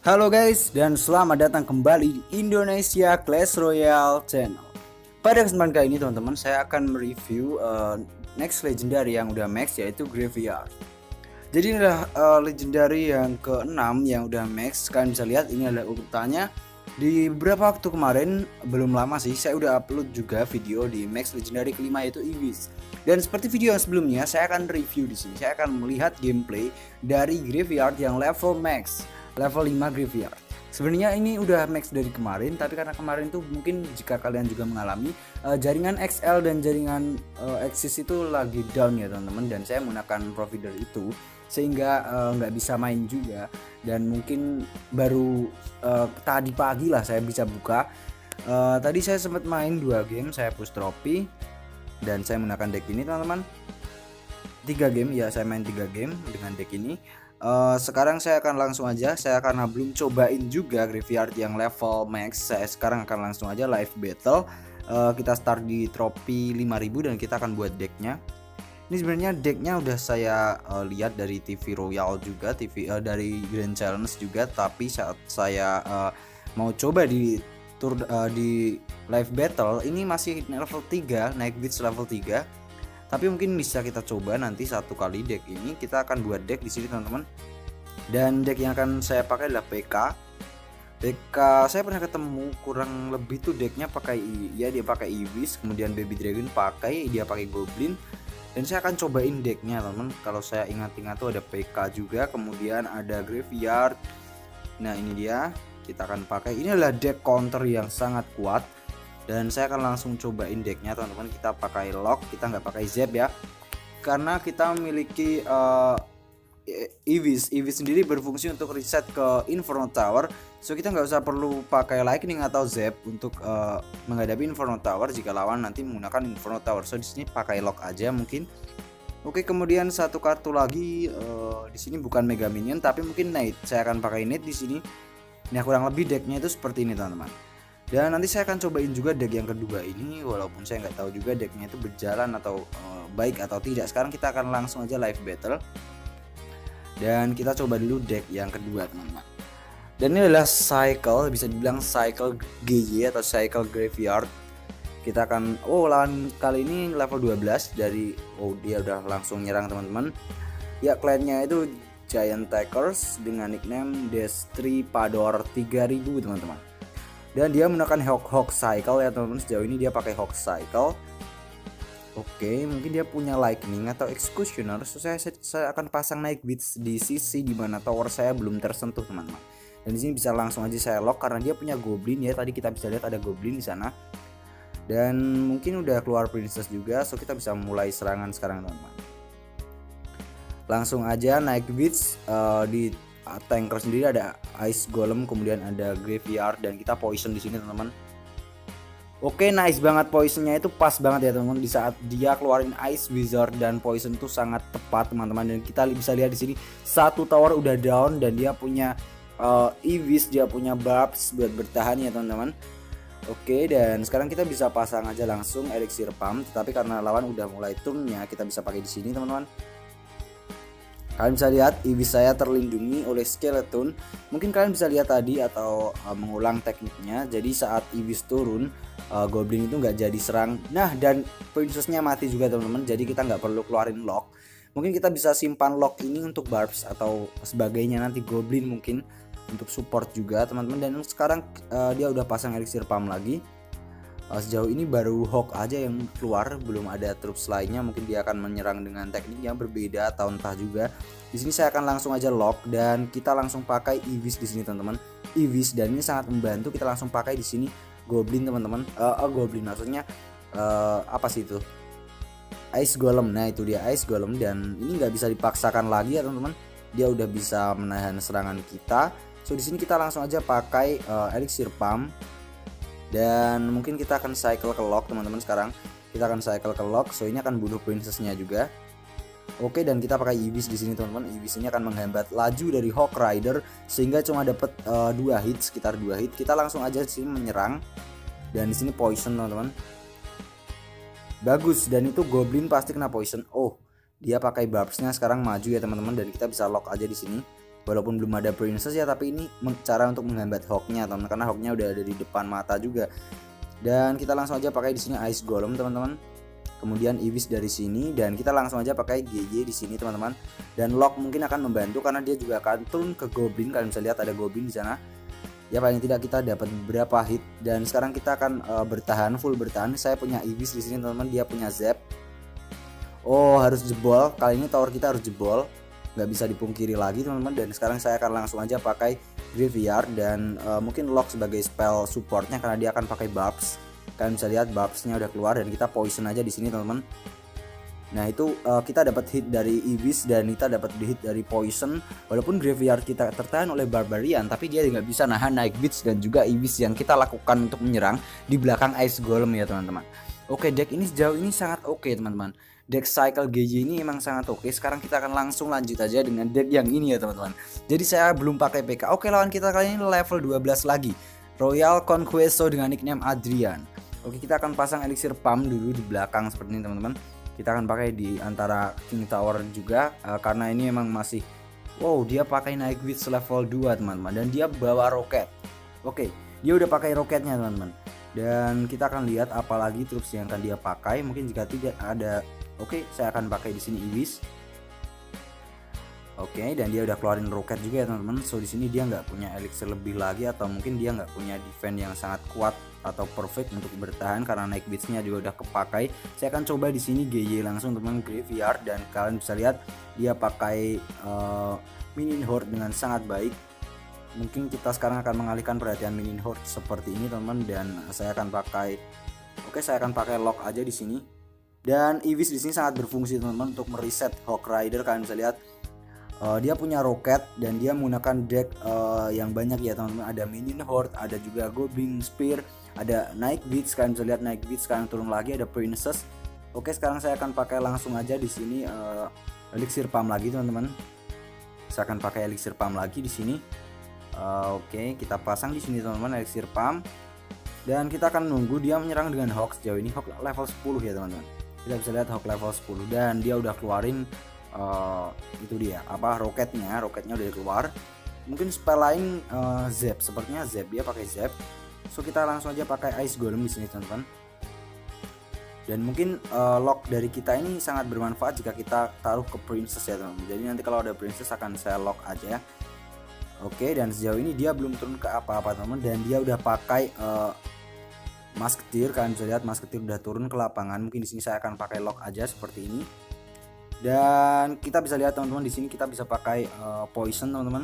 Halo guys, dan selamat datang kembali di Indonesia Clash Royale Channel. Pada kesempatan kali ini teman-teman, saya akan mereview next legendary yang udah max, yaitu Graveyard. Jadi ini adalah legendary yang ke-6 yang udah max. Kalian bisa lihat ini adalah urutannya. Di beberapa waktu kemarin, belum lama sih, saya udah upload juga video di max legendary kelima, yaitu Ibis. Dan seperti video yang sebelumnya, saya akan review di sini. Saya akan melihat gameplay dari Graveyard yang level max, level 5 Graveyard. Sebenarnya ini udah max dari kemarin, tapi karena kemarin tuh mungkin jika kalian juga mengalami jaringan XL dan jaringan Axis itu lagi down ya teman-teman, dan saya menggunakan provider itu sehingga nggak bisa main juga, dan mungkin baru tadi pagi lah saya bisa buka. Tadi saya sempat main 2 game, saya push trofi dan saya menggunakan deck ini teman-teman. 3 game ya, saya main 3 game dengan deck ini. Sekarang saya akan langsung aja, saya karena belum cobain juga Graveyard yang level max, saya sekarang akan langsung aja live battle. Kita start di trofi 5000 dan kita akan buat decknya. Ini sebenarnya decknya udah saya lihat dari TV Royal juga, dari Grand Challenge juga, tapi saat saya mau coba di di live battle ini masih level 3, naik beats level 3. Tapi mungkin bisa kita coba nanti satu kali deck ini. Kita akan buat deck di sini teman-teman. Dan deck yang akan saya pakai adalah PK. PK saya pernah ketemu kurang lebih tuh decknya pakai dia pakai Ibis, kemudian Baby Dragon dia pakai Goblin. Dan saya akan cobain decknya teman-teman. Kalau saya ingat-ingat tuh ada PK juga, kemudian ada Graveyard. Nah ini dia, kita akan pakai. Ini adalah deck counter yang sangat kuat. Dan saya akan langsung cobain decknya teman-teman. Kita pakai lock, kita nggak pakai zap ya, karena kita memiliki Ibis sendiri berfungsi untuk reset ke Inferno Tower, so kita nggak usah perlu pakai lightning atau zap untuk menghadapi Inferno Tower jika lawan nanti menggunakan Inferno Tower. So di sini pakai lock aja mungkin. Oke, kemudian satu kartu lagi di sini bukan Mega Minion tapi mungkin Knight. Saya akan pakai Knight di sini. Nah kurang lebih decknya itu seperti ini teman-teman. Dan nanti saya akan cobain juga deck yang kedua ini, walaupun saya nggak tahu juga decknya itu berjalan atau baik atau tidak. Sekarang kita akan langsung aja live battle. Dan kita coba dulu deck yang kedua teman-teman. Dan ini adalah cycle, bisa dibilang cycle GY atau cycle Graveyard. Kita akan, lawan kali ini level 12 dari, dia udah langsung nyerang teman-teman. Ya kliennya itu Giant Takers dengan nickname Destri Pador 3000 teman-teman. Dan dia menggunakan Hawk Cycle ya teman-teman. Sejauh ini dia pakai Hawk Cycle. Oke, mungkin dia punya Lightning atau Executioner. So, saya akan pasang naik beats di sisi dimana tower saya belum tersentuh teman-teman. Dan di sini bisa langsung aja saya lock karena dia punya Goblin ya. Tadi kita bisa lihat ada Goblin di sana. Dan mungkin udah keluar Princess juga. So kita bisa mulai serangan sekarang teman-teman. Langsung aja naik beats di tanker sendiri ada Ice Golem, kemudian ada Graveyard, dan kita poison di sini teman-teman. Oke, nice banget poisonnya, itu pas banget ya teman-teman. Di saat dia keluarin Ice Wizard dan poison itu sangat tepat teman-teman. Dan kita bisa lihat di sini satu tower udah down dan dia punya Ibis, dia punya Barbs buat bertahan ya teman-teman. Oke, dan sekarang kita bisa pasang aja langsung Elixir Pump, tetapi karena lawan udah mulai turnnya kita bisa pakai di sini teman-teman. Kalian bisa lihat Ibis saya terlindungi oleh Skeleton. Mungkin kalian bisa lihat tadi atau mengulang tekniknya. Jadi saat Ibis turun, Goblin itu nggak jadi serang. Nah, dan princessnya mati juga teman-teman. Jadi kita nggak perlu keluarin lock. Mungkin kita bisa simpan lock ini untuk Barbs atau sebagainya nanti Goblin mungkin untuk support juga teman-teman. Dan sekarang dia udah pasang Elixir Pump lagi. Sejauh ini baru Hawk aja yang keluar, belum ada troops lainnya. Mungkin dia akan menyerang dengan teknik yang berbeda atau entah juga. Di sini saya akan langsung aja lock dan kita langsung pakai Ibis di sini teman-teman. Ibis, dan ini sangat membantu. Kita langsung pakai di sini Goblin teman-teman. Goblin maksudnya apa sih itu? Ice Golem. Nah itu dia Ice Golem, dan ini nggak bisa dipaksakan lagi ya teman-teman. Dia udah bisa menahan serangan kita. So di sini kita langsung aja pakai Elixir Pump. Dan mungkin kita akan cycle ke lock teman-teman. Sekarang kita akan cycle ke lock. So ini akan bunuh princessnya juga. Oke, dan kita pakai Ibis di sini teman-teman. Ibis ini akan menghambat laju dari Hawk Rider sehingga cuma dapat 2 hit, sekitar 2 hit. Kita langsung aja di sini menyerang. Dan di sini poison teman-teman. Bagus, dan itu Goblin pasti kena poison. Dia pakai Barbsnya sekarang maju ya teman-teman, dan kita bisa lock aja di sini. walaupun belum ada princess ya, tapi ini cara untuk menghambat Hawknya teman-teman, karena Hawknya udah ada di depan mata juga. Dan kita langsung aja pakai di sini Ice Golem teman-teman, kemudian Ibis dari sini, dan kita langsung aja pakai GG di sini teman-teman. Dan Lock mungkin akan membantu karena dia juga akan turun ke Goblin. Kalian bisa lihat ada Goblin di sana. Ya paling tidak kita dapat beberapa hit, dan sekarang kita akan bertahan, full bertahan. Saya punya Ibis di sini teman-teman, dia punya Zap. Oh, harus jebol. Kali ini tower kita harus jebol, nggak bisa dipungkiri lagi teman-teman. Dan sekarang saya akan langsung aja pakai Graveyard dan mungkin Lock sebagai spell supportnya karena dia akan pakai Barbs. Kalian bisa lihat Barbsnya udah keluar, dan kita poison aja di sini teman-teman. Nah itu kita dapat hit dari Ibis dan kita dapat hit dari poison. Walaupun Graveyard kita tertahan oleh Barbarian, tapi dia nggak bisa nahan Nightbeats dan juga Ibis yang kita lakukan untuk menyerang di belakang Ice Golem ya teman-teman. Oke, deck ini sejauh ini sangat oke teman-teman. Deck Cycle GG ini emang sangat oke. Sekarang kita akan langsung lanjut aja dengan deck yang ini ya teman-teman. Jadi saya belum pakai PK. Oke, lawan kita kali ini level 12 lagi, Royal Conquesto dengan nickname Adrian. Oke, kita akan pasang elixir pump dulu di belakang seperti ini teman-teman. Kita akan pakai di antara King Tower juga karena ini emang masih, wow, dia pakai Nightbeats level 2 teman-teman, dan dia bawa roket. Oke, dia udah pakai roketnya teman-teman. Dan kita akan lihat apalagi troops yang akan dia pakai. Mungkin jika tidak ada, oke, saya akan pakai di sini Ibis. Oke, dan dia udah keluarin roket juga ya teman-teman. So di sini dia nggak punya elixir lebih lagi, atau mungkin dia nggak punya defense yang sangat kuat atau perfect untuk bertahan karena Nightbeats-nya juga udah kepakai. Saya akan coba di sini GY langsung teman, Graveyard, dan kalian bisa lihat dia pakai Minion Horde dengan sangat baik. Mungkin kita sekarang akan mengalihkan perhatian Minion Horde seperti ini teman-teman, dan saya akan pakai, oke, saya akan pakai Lock aja di sini. Dan Ibis di sini sangat berfungsi teman-teman untuk mereset Hawk Rider. Kalian bisa lihat dia punya roket dan dia menggunakan deck yang banyak ya teman-teman. Ada Minion Horde, ada juga Goblin Spear, ada Nightbeats. Kalian bisa lihat Nightbeats sekarang turun lagi, ada Princess. Oke, sekarang saya akan pakai langsung aja di sini elixir pump lagi teman-teman. Saya akan pakai elixir pump lagi di sini. Oke, kita pasang di sini teman-teman elixir pump, dan kita akan nunggu dia menyerang dengan Hawk. Sejauh ini Hawk level 10 ya teman-teman. Kita bisa lihat Hawk level 10 dan dia udah keluarin itu dia apa, roketnya udah keluar. Mungkin spell lain Zap, sepertinya Zap, dia pakai Zap. So kita langsung aja pakai Ice Golem di sini teman-teman. Dan mungkin Lock dari kita ini sangat bermanfaat jika kita taruh ke Princess ya teman-teman. Jadi nanti kalau ada Princess akan saya Lock aja ya. Oke, dan sejauh ini dia belum turun ke apa-apa teman-teman, dan dia udah pakai Musketeer. Kalian bisa lihat Musketeer udah turun ke lapangan. Mungkin di sini saya akan pakai Lock aja seperti ini. Dan kita bisa lihat teman-teman, di sini kita bisa pakai poison teman-teman.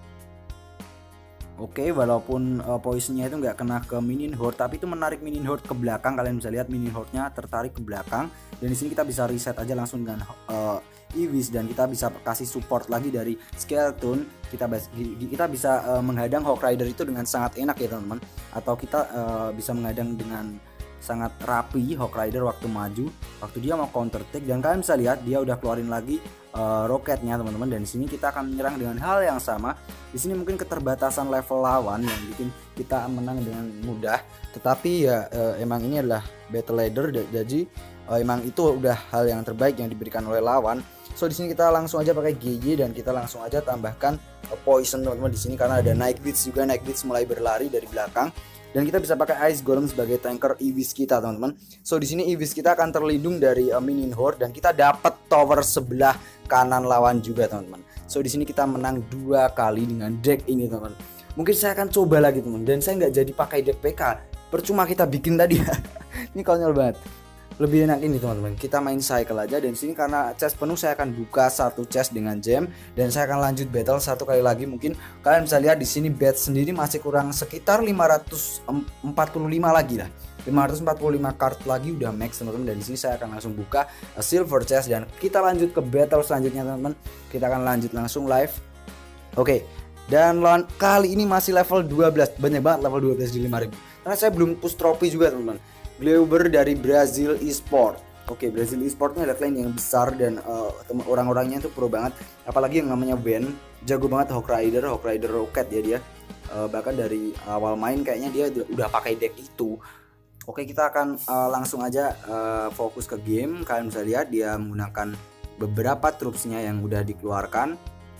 Oke, walaupun poisonnya itu nggak kena ke Minion Horde, tapi itu menarik Minion Horde ke belakang. Kalian bisa lihat Minion Horde-nya tertarik ke belakang. Dan di sini kita bisa reset aja langsung dengan Ibis, dan kita bisa kasih support lagi dari Skeleton. Kita bisa menghadang Hawk Rider itu dengan sangat enak ya teman-teman. Atau kita bisa menghadang dengan sangat rapi Hawk Rider waktu maju, waktu dia mau counter attack. Dan kalian bisa lihat dia udah keluarin lagi roketnya teman-teman. Dan di sini kita akan menyerang dengan hal yang sama. Di sini mungkin keterbatasan level lawan yang bikin kita menang dengan mudah. Tetapi ya emang ini adalah battle ladder, jadi emang itu udah hal yang terbaik yang diberikan oleh lawan. So di sini kita langsung aja pakai GG dan kita langsung aja tambahkan poison teman-teman di sini karena ada Nightbeats juga. Nightbeats mulai berlari dari belakang. Dan kita bisa pakai Ice Golem sebagai tanker Ibis kita teman-teman. So di sini Ibis kita akan terlindung dari Minion Horde, dan kita dapat tower sebelah kanan lawan juga teman-teman. So di sini kita menang 2 kali dengan deck ini teman-teman. Mungkin saya akan coba lagi teman, dan saya nggak jadi pakai deck PK. Percuma kita bikin tadi ya. Ini konyol banget. Lebih enak ini teman-teman, kita main cycle aja. Dan sini karena chest penuh saya akan buka satu chest dengan gem, dan saya akan lanjut battle satu kali lagi. Mungkin kalian bisa lihat di sini bet sendiri masih kurang sekitar 545 lagi lah. 545 card lagi udah max teman-teman. Dan di sini saya akan langsung buka silver chest dan kita lanjut ke battle selanjutnya teman-teman. Kita akan lanjut langsung live. Oke. Dan lawan kali ini masih level 12. Banyak banget level 12 di 5000. Karena saya belum push trofi juga teman-teman. Glauber dari Brazil Esport. Oke, Brazil Esport ini adalah klien yang besar dan orang-orangnya itu pro banget. Apalagi yang namanya Ben, jago banget Hawk Rider Rocket ya dia. Bahkan dari awal main kayaknya dia udah pakai deck itu. Oke, kita akan langsung aja fokus ke game. Kalian bisa lihat dia menggunakan beberapa troopsnya yang udah dikeluarkan.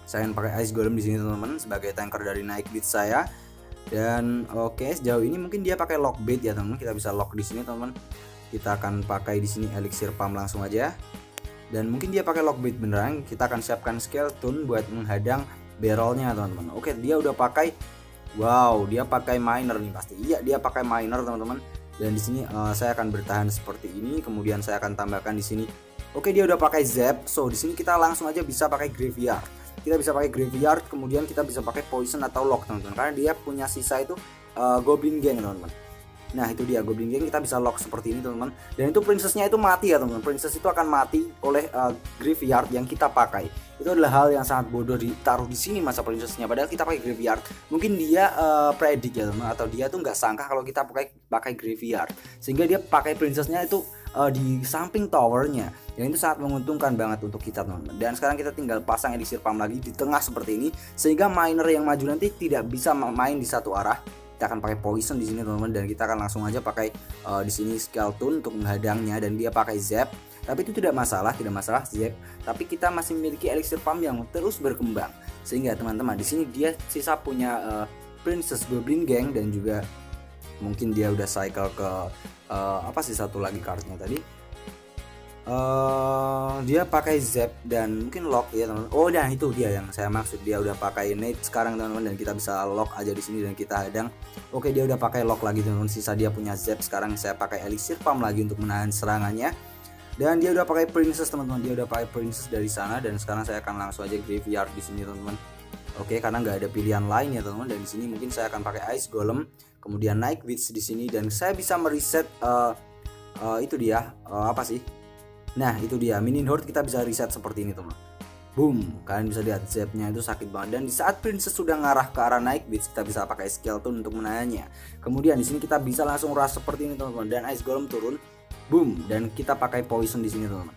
Saya akan pakai Ice Golem di sini teman-teman sebagai tanker dari naik beat saya. Dan oke, sejauh ini mungkin dia pakai lock bait ya teman-teman. Kita bisa lock di sini teman-teman. Kita akan pakai di sini elixir pump langsung aja. Dan mungkin dia pakai lock bait beneran. Kita akan siapkan skeleton buat menghadang barrelnya teman-teman. Oke, dia udah pakai, wow, dia pakai miner nih pasti. Iya, dia pakai miner teman-teman. Dan di sini saya akan bertahan seperti ini. Kemudian saya akan tambahkan di sini. Oke, dia udah pakai zap. So di sini kita langsung aja bisa pakai graveyard. Kita bisa pakai graveyard, kemudian kita bisa pakai poison atau lock teman-teman. Karena dia punya sisa itu goblin gang teman-teman. Nah itu dia goblin gang, kita bisa lock seperti ini teman-teman. Dan itu princessnya itu mati ya teman-teman. Princess itu akan mati oleh graveyard yang kita pakai. Itu adalah hal yang sangat bodoh ditaruh di sini masa princessnya. Padahal kita pakai graveyard. Mungkin dia predict ya teman-teman, atau dia tuh nggak sangka kalau kita pakai graveyard. Sehingga dia pakai princessnya itu di samping towernya. Yang itu sangat menguntungkan banget untuk kita teman-teman. Dan sekarang kita tinggal pasang elixir pump lagi di tengah seperti ini, sehingga miner yang maju nanti tidak bisa main di satu arah. Kita akan pakai poison di sini teman-teman, dan kita akan langsung aja pakai di sini skeleton untuk menghadangnya, dan dia pakai zap. Tapi itu tidak masalah zap. Tapi kita masih memiliki elixir pump yang terus berkembang, sehingga teman-teman di sini dia sisa punya princess goblin gang, dan juga mungkin dia udah cycle ke apa sih satu lagi kartunya tadi. Dia pakai zap dan mungkin lock ya teman-teman. Oh, dan itu dia yang saya maksud, dia udah pakai nade sekarang teman-teman, dan kita bisa lock aja di sini dan kita hadang. Oke, dia udah pakai lock lagi teman-teman. Sisa dia punya zap. Sekarang saya pakai elixir pump lagi untuk menahan serangannya. Dan dia udah pakai princess teman-teman. Dia udah pakai princess dari sana, dan sekarang saya akan langsung aja graveyard di sini teman-teman. Oke, karena nggak ada pilihan lain ya teman-teman. Dan di sini mungkin saya akan pakai ice golem, kemudian naik witch di sini, dan saya bisa mereset itu dia apa sih? Nah itu dia minion horde, kita bisa reset seperti ini teman. Boom, kalian bisa lihat zapnya itu sakit banget. Dan di saat princess sudah ngarah ke arah naik beat, kita bisa pakai skeleton untuk menahannya. Kemudian di sini kita bisa langsung rush seperti ini teman-teman, dan ice golem turun. Boom, dan kita pakai poison di sini teman-teman.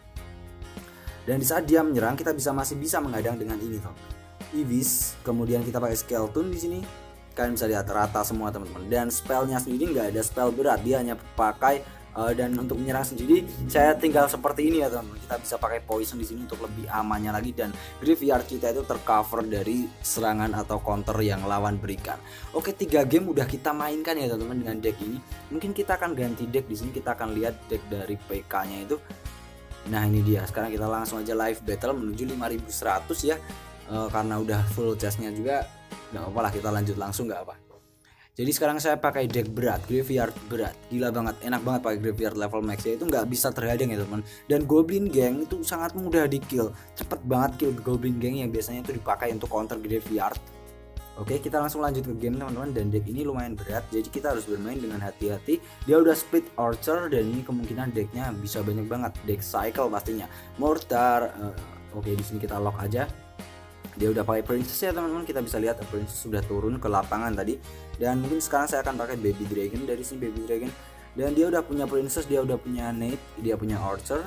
Dan di saat dia menyerang, kita masih bisa menghadang dengan ini teman-teman. Ibis, kemudian kita pakai skeleton di sini. Kalian bisa lihat rata semua teman-teman. Dan spellnya sendiri nggak ada spell berat, dia hanya pakai dan untuk menyerang sendiri saya tinggal seperti ini ya teman-teman. Kita bisa pakai poison di sini untuk lebih amannya lagi, dan graveyard kita itu tercover dari serangan atau counter yang lawan berikan. Oke, 3 game udah kita mainkan ya teman-teman dengan deck ini. Mungkin kita akan ganti deck di sini, kita akan lihat deck dari PK-nya itu. Nah ini dia. Sekarang kita langsung aja live battle menuju 5100 ya. Karena udah full chestnya juga, nggak apa-apa lah, kita lanjut langsung nggak apa. Jadi sekarang saya pakai deck berat, graveyard berat. Gila banget, enak banget pakai graveyard level max ya. Itu nggak bisa terhadang ya teman. Dan goblin gang itu sangat mudah di kill. Cepet banget kill goblin gang yang biasanya itu dipakai untuk counter graveyard. Oke, kita langsung lanjut ke game teman-teman. Dan deck ini lumayan berat, jadi kita harus bermain dengan hati-hati. Dia udah split archer, dan ini kemungkinan decknya bisa banyak banget. Deck cycle pastinya, mortar. Oke, di sini kita lock aja. Dia udah pakai princess ya teman-teman. Kita bisa lihat princess sudah turun ke lapangan tadi. Dan mungkin sekarang saya akan pakai baby dragon dari sini, baby dragon. Dan dia udah punya princess, dia udah punya nade, dia punya archer.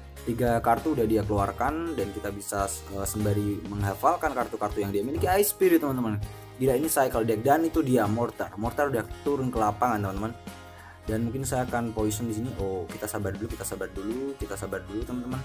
3 kartu udah dia keluarkan, dan kita bisa sembari menghafalkan kartu-kartu yang dia miliki. Ice spirit teman-teman. Gila, ini cycle deck. Dan itu dia mortar udah turun ke lapangan teman-teman. Dan mungkin saya akan poison di sini. Oh, kita sabar dulu teman-teman.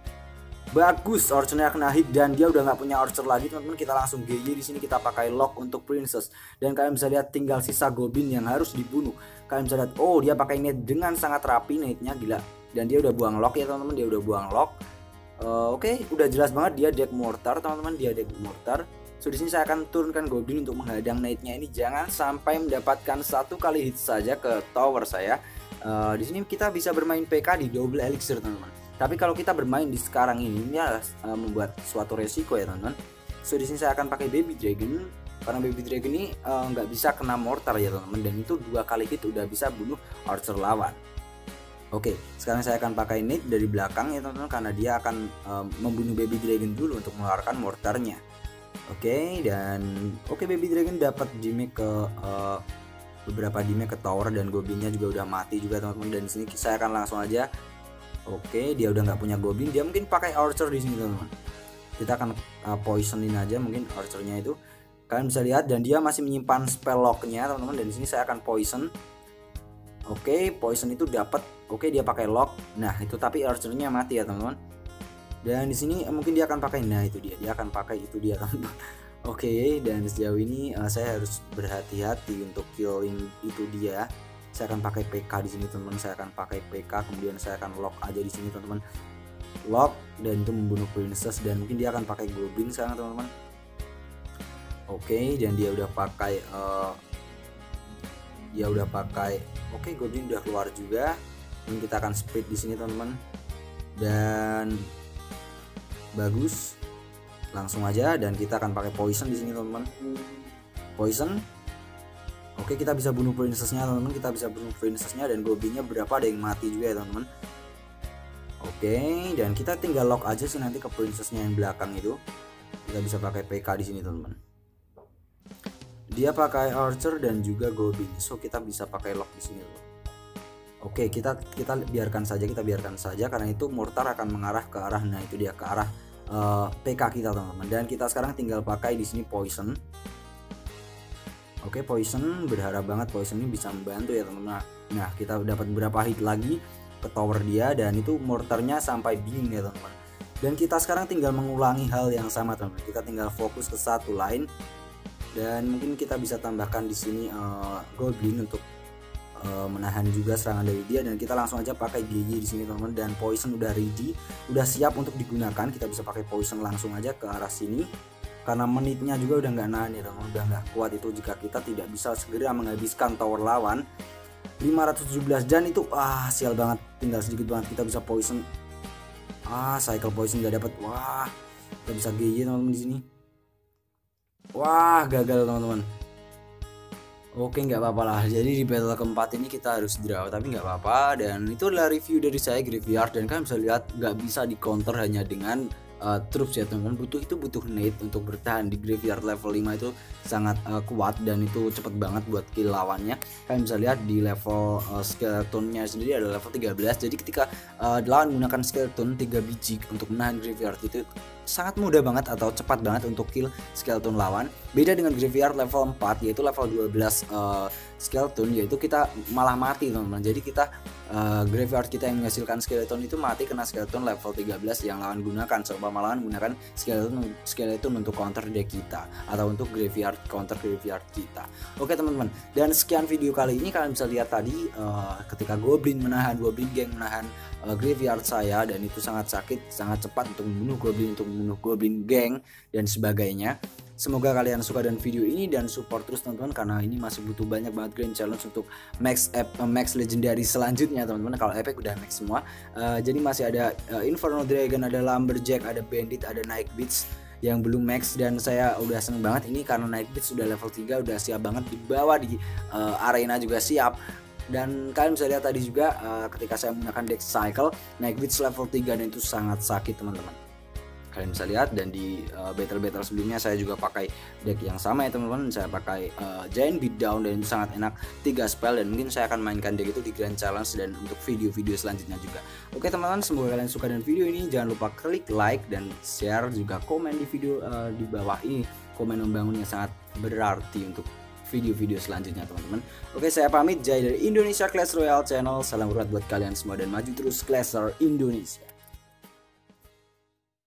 Bagus, archernya kena hit, dan dia udah nggak punya archer lagi teman-teman. Kita langsung GY di sini, kita pakai lock untuk princess. Dan kalian bisa lihat tinggal sisa goblin yang harus dibunuh. Kalian bisa lihat, oh dia pakai nade dengan sangat rapi, nade-nya gila. Dan dia udah buang lock ya teman-teman, dia udah buang lock. Oke, udah jelas banget dia deck mortar teman-teman, dia deck mortar. So di sini saya akan turunkan goblin untuk menghadang nade-nya ini, jangan sampai mendapatkan 1 kali hit saja ke tower saya. Di sini kita bisa bermain PK di double elixir teman-teman. Tapi kalau kita bermain di sekarang ini adalah membuat suatu resiko ya teman-teman. So di sini saya akan pakai baby dragon, karena baby dragon ini nggak bisa kena mortar ya teman-teman, dan itu 2 kali hit udah bisa bunuh archer lawan. Oke, sekarang saya akan pakai nade dari belakang ya teman-teman, karena dia akan membunuh baby dragon dulu untuk mengeluarkan mortarnya. Oke, dan oke, baby dragon dapat damage ke beberapa damage ke tower, dan goblinnya juga udah mati juga teman-teman. Dan di sini saya akan langsung aja. Oke, dia udah nggak punya goblin, dia mungkin pakai archer di sini teman-teman. Kita akan poisonin aja mungkin archernya itu. Kalian bisa lihat, dan dia masih menyimpan spell locknya teman-teman. Dan di sini saya akan poison. Oke, poison itu dapat. Oke, dia pakai lock. Nah itu, tapi archernya mati ya teman-teman. Dan di sini mungkin dia akan pakai, nah itu dia akan pakai itu dia teman-teman. Oke, dan sejauh ini saya harus berhati-hati untuk killing itu dia. Saya akan pakai PK di sini teman-teman, saya akan pakai PK, kemudian saya akan lock aja di sini teman-teman. Lock dan itu membunuh princess, dan mungkin dia akan pakai goblin sekarang teman-teman. Oke, dan dia udah pakai oke, goblin udah keluar juga. Ini kita akan speed di sini teman-teman. Dan bagus. Langsung aja, dan kita akan pakai poison di sini teman-teman. Poison. Oke, kita bisa bunuh princessnya teman-teman, kita bisa bunuh princessnya, dan goblinnya berapa ada yang mati juga ya teman-teman. Oke, dan kita tinggal lock aja sih nanti ke princessnya yang belakang itu. Kita bisa pakai PK di sini teman-teman. Dia pakai archer dan juga goblin, so kita bisa pakai lock di sini loh. Oke, kita biarkan saja karena itu mortar akan mengarah ke arah, nah itu dia, ke arah PK kita teman-teman. Dan kita sekarang tinggal pakai di sini poison. Oke, poison, berharap banget poison ini bisa membantu ya teman-teman. Nah, kita dapat beberapa hit lagi ke tower dia, dan itu mortarnya sampai bingung ya teman-teman. Dan kita sekarang tinggal mengulangi hal yang sama teman-teman. Kita tinggal fokus ke satu line, dan mungkin kita bisa tambahkan di sini goblin untuk menahan juga serangan dari dia, dan kita langsung aja pakai GG di sini teman-teman. Dan poison udah ready, udah siap untuk digunakan. Kita bisa pakai poison langsung aja ke arah sini, karena menitnya juga udah nggak nahan ya teman-teman, udah nggak kuat itu jika kita tidak bisa segera menghabiskan tower lawan. 517 dan itu sial banget, tinggal sedikit banget. Kita bisa poison, cycle poison nggak dapat. Wah, kita bisa GG teman-teman di sini. Wah, gagal teman-teman. Oke, nggak apa-apa lah. Jadi di battle keempat ini kita harus draw, tapi nggak apa-apa. Dan itu adalah review dari saya Graveyard, dan kalian bisa lihat nggak bisa di counter hanya dengan troops ya teman-teman. Butuh nade untuk bertahan di Graveyard level 5 itu sangat kuat, dan itu cepet banget buat kill lawannya. Kalian bisa lihat di level skeletonnya sendiri ada level 13. Jadi ketika lawan menggunakan skeleton 3 biji untuk menahan Graveyard, itu sangat mudah banget atau cepat banget untuk kill skeleton lawan. Beda dengan Graveyard level 4, yaitu level 12 skeleton, yaitu kita malah mati teman-teman. Jadi kita Graveyard kita yang menghasilkan skeleton itu mati kena skeleton level 13 yang lawan gunakan. Coba malahan menggunakan skeleton untuk counter deck kita, atau untuk counter Graveyard kita. Oke teman-teman, dan sekian video kali ini. Kalian bisa lihat tadi ketika goblin gang menahan Graveyard saya, dan itu sangat sakit, sangat cepat untuk membunuh goblin gang dan sebagainya. Semoga kalian suka dengan video ini dan support terus teman-teman, karena ini masih butuh banyak banget grand challenge untuk max legendary selanjutnya teman-teman. Kalau epic udah max semua. Jadi masih ada Inferno Dragon, ada Lumberjack, ada Bandit, ada Nightbeats yang belum max, dan saya udah seneng banget ini karena Nightbeats sudah level 3, udah siap banget dibawa di arena juga siap. Dan kalian bisa lihat tadi juga ketika saya menggunakan deck cycle Nightbeats level 3, dan itu sangat sakit teman-teman. Kalian bisa lihat, dan di battle sebelumnya saya juga pakai deck yang sama ya teman-teman. Saya pakai Giant Beatdown, dan itu sangat enak 3 spell, dan mungkin saya akan mainkan deck itu di Grand Challenge dan untuk video-video selanjutnya juga. Oke teman-teman, semoga kalian suka dengan video ini. Jangan lupa klik like dan share, juga komen di video di bawah ini. Komen membangun yang sangat berarti untuk video-video selanjutnya teman-teman. Oke, saya pamit. Jai dari Indonesia Clash Royale Channel. Salam berat buat kalian semua, dan maju terus Clasher Indonesia.